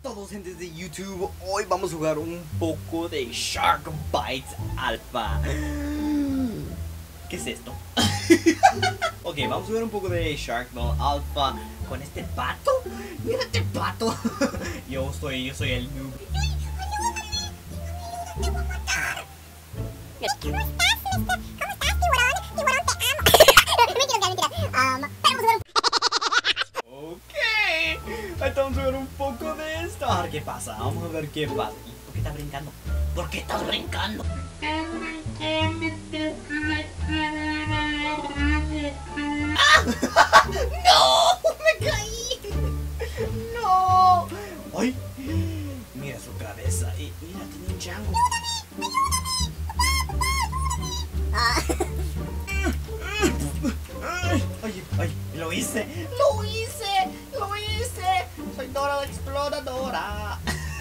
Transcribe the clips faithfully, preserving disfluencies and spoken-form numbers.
todos, gentes de YouTube. Hoy vamos a jugar un poco de Shark Bites Alpha. ¿Qué es esto? Ok, vamos a jugar un poco de Shark Bite Alpha con este pato. Mira este pato. Yo soy, yo soy el noob. ¿Cómo estás? ¿Cómo estás, tiburón? Tiburón, te amo. Mentira, mentira. Um, pero vamos a ver. Ok, ahorita vamos a ver un poco de esto. A ver qué pasa, vamos a ver qué pasa. ¿Y por qué estás brincando? ¿Por qué estás brincando? ¡Ah! ¡No! ¡Me caí! ¡No! ¡Ay! Mira su cabeza. Y mira, tiene un chango. Ay, ay, lo hice, lo hice, lo hice. Soy Dora la Exploradora.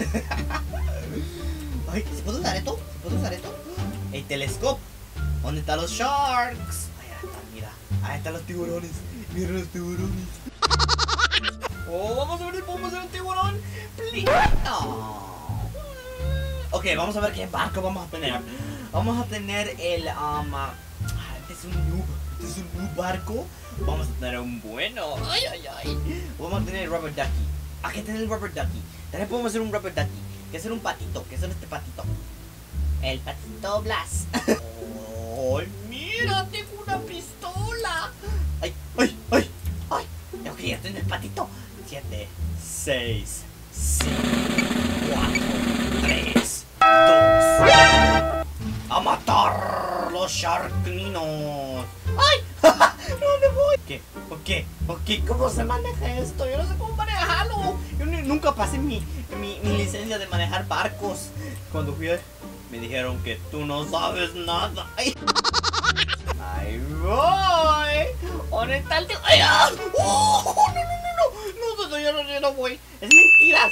Ay, ¿se puede usar esto? ¿Se puede usar esto? El telescopio. ¿Dónde están los sharks? Ahí están, mira. Ahí están los tiburones. Mira los tiburones. Oh, vamos a ver si podemos hacer un tiburón. Please. No. Ok, vamos a ver qué barco vamos a tener. Vamos a tener el um, este es un noob, este es un noob barco. Vamos a tener un bueno. Ay, ay, ay. Vamos a tener el rubber ducky. Aquí tener el rubber ducky. También podemos hacer un rubber ducky. Que es un patito. Que es este patito. El patito Blas. Oh, mira, tengo una pistola. Ay, ay, ay, ay. Ok, ya tengo el patito. Siete, seis, cinco, cuatro, tres, dos. ¡A matar los sharkninos! ¡Ay! ¿Dónde voy? ¿Qué? ¿Por qué? ¿Por qué? ¿Cómo se maneja esto? Yo no sé cómo manejarlo. Yo ni, nunca pasé mi, mi, mi licencia de manejar barcos. Cuando fui a... me dijeron que tú no sabes nada. ¡Ay! ¡Ahí voy! ¿Dónde está el tío? ¡Ay! ¡Ah! ¡Oh! ¡No, no, no, no! No, no, yo no, yo no voy. ¡Es mentiras!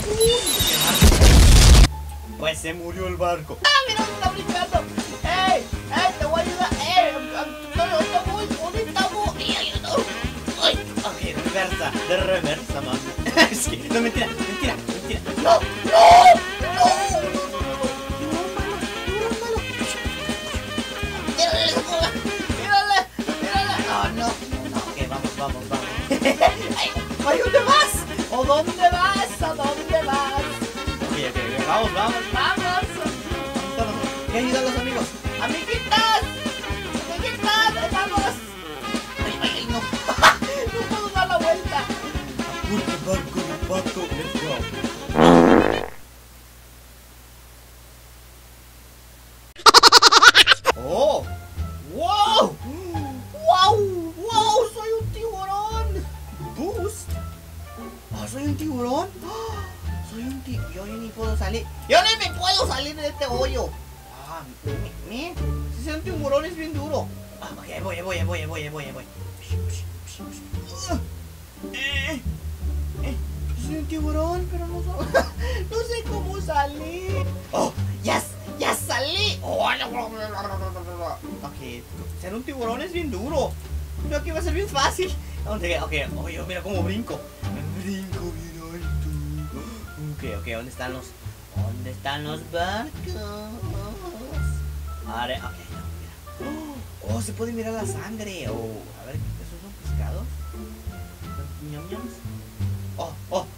¡Uh! Pues se murió el barco. ¡Ah, mira, me está brincando! ¡Ey! ¡Ey, te voy a ayudar! ¡Ey! ¿Dónde estamos? ¿Dónde estamos? ¡Ay, ay! Ok, reversa, de reversa, mami. Es que, no, mentira, mentira, mentira. ¡No! ¡No! ¡No! ¡Tírale esa cola! ¡Tírale! ¡Tírale! ¡Oh, no! No, ok, vamos, vamos, vamos. ¡Ay! ¿A dónde vas? ¿O dónde vas? ¿A dónde vas? Ok, ok, ok, vamos, vamos, vamos. ¿Qué ayuda a los amigos? ¡Amiguitas! ¡Amiguitas! ¡Vamos! ¡Ay, ay, ay, no! ¡No puedo dar la vuelta! ¡Apurte, barco de pato! ¡Let's go! ¡Oh! ¡Wow! ¡Wow! ¡Wow! ¡Soy un tiburón! ¡Boost! ¡Ah, soy un tiburón! ¡Ah! Soy un tiburón. Yo ni puedo salir. ¡Yo ni me puedo salir de este hoyo! ¡Ah! ¡Mira! Si soy un tiburón es bien duro. Ah, ok, voy, voy, voy, voy, voy, voy. Eh, eh, soy un tiburón, pero no, so no sé cómo salir. ¡Oh! ¡Ya! ¡Ya salí! Oh, ok, ser un tiburón es bien duro. Creo que va a ser bien fácil. ¿Dónde? Ok, oye, mira cómo brinco. Brinco bien alto. Ok, ok, ¿dónde están los? ¿Dónde están los barcos? Ahora, ok, no, mira. Oh, se puede mirar la sangre. Oh, a ver, ¿esos son pescados? ¿Son ñam ñams? Oh, oh.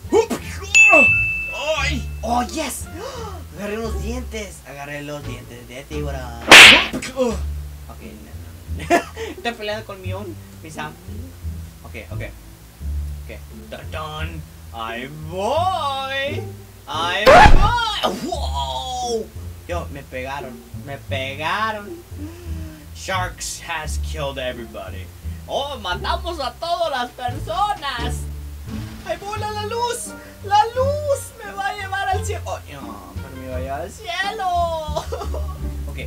¡Ay! ¡Oh, yes! Agarré los dientes. Agarré los dientes de tiburón. Ok, no, no. Estoy peleando con mi own, mi Sam. Ok, ok. Ok. Dun, dun. ¡Ahí voy! ¡Ahí voy! ¡Wow! Yo, me pegaron. Me pegaron. Sharks has killed everybody. ¡Oh, matamos a todas las personas! ¡Ahí vola la luz! ¡La luz me va a llevar al cielo! Oh, no, pero me va a llevar al cielo. Ok.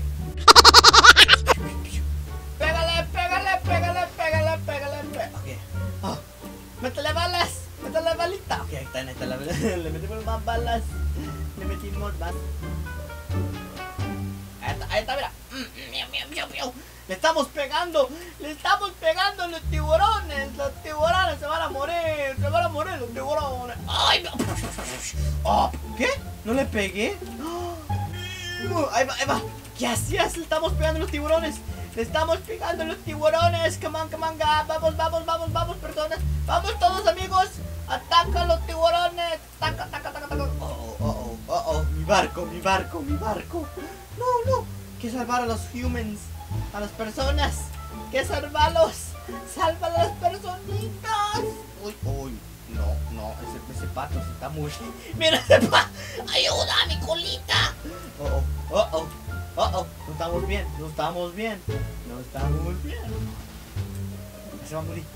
Pégale, pégale, pégale, pégale, pégale, pégale. Ok. Oh, métele balas, métele balita. Ok, ahí está, ahí está la bala. Le metimos más balas. Le metimos más. Ahí está, ahí está, mira. Miau, miau, miau, miau. Le estamos pegando, le estamos pegando a los tiburones. Los tiburones se van a morir, se van a morir los tiburones. ¡Ay! Oh, ¿qué? ¿No le pegué? Oh, ahí va, ahí va. Yes, yes, le estamos pegando a los tiburones. Le estamos pegando a los tiburones. Come on, come on, ga. Vamos, vamos, vamos, vamos, personas. Vamos todos, amigos. Ataca a los tiburones. Ataca, ataca, ataca, ataca. Oh, oh, oh, oh, oh. Mi barco, mi barco, mi barco. No, no. Hay que salvar a los humans. A las personas. Hay que salvarlos. Salva a las personitas. Uy, uy. No, no, ese, ese pato se está muriendo. Mira ese pato. Ayuda a mi colita. Oh, oh, oh, oh. Oh, oh, no estamos bien, no estamos bien. No estamos bien. Se va a morir.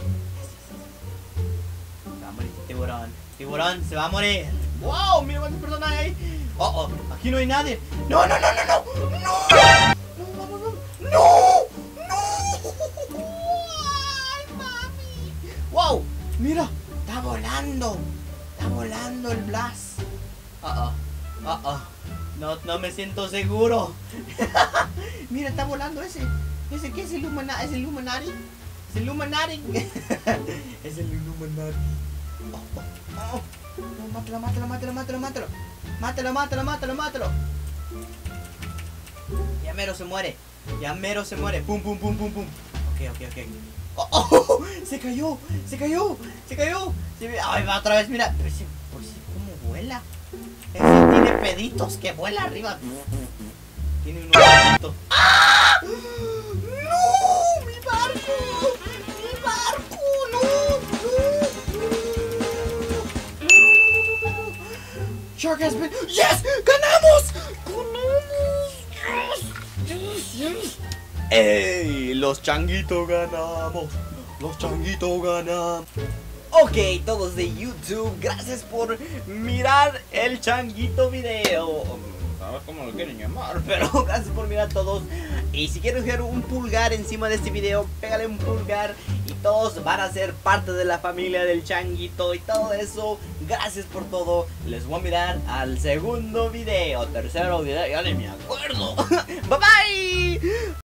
Se va a morir, tiburón. Tiburón, se va a morir. Wow, mira cuántas personas hay ahí. Oh, oh, aquí no hay nadie. No, no, no, no, no. No. No, vamos, vamos. No. No. Ay, mami. Wow, mira. Está volando. Está volando el Blas. Uh oh. Uh oh. No, no me siento seguro. Mira, está volando ese. ¿Ese qué es el Illuminati? ¿Es el Illuminati? ¿Es el Illuminati? Es el Illuminati. Oh, oh, oh. No, mátalo, mátalo, mátalo, mátalo, mátalo. Mátalo, mátalo, mátalo, mátalo. Ya mero se muere. Ya mero se muere. Pum, pum, pum, pum, pum. Ok, ok, ok. Oh, oh, se cayó, se cayó, se cayó. Se... Ay, va otra vez, mira. Pero si, por si, ¿cómo vuela? Ese tiene peditos que vuela arriba. Tiene unos peditos. ¡Ah! ¡No! ¡Mi barco! ¡Mi barco! ¡No! ¡No! Shark has been... ¡Yes! ¡Ganamos! ¡Ganamos! ¡Yes! ¡Yes! ¡Ey! Los changuitos ganamos. Los changuitos ganamos. Ok, todos de YouTube, gracias por mirar el changuito video. ¿Sabes cómo lo quieren llamar? Pero gracias por mirar todos. Y si quieren dejar un pulgar encima de este video, pégale un pulgar. Y todos van a ser parte de la familia del changuito y todo eso. Gracias por todo. Les voy a mirar al segundo video, tercero video, ya ni me acuerdo. Bye bye.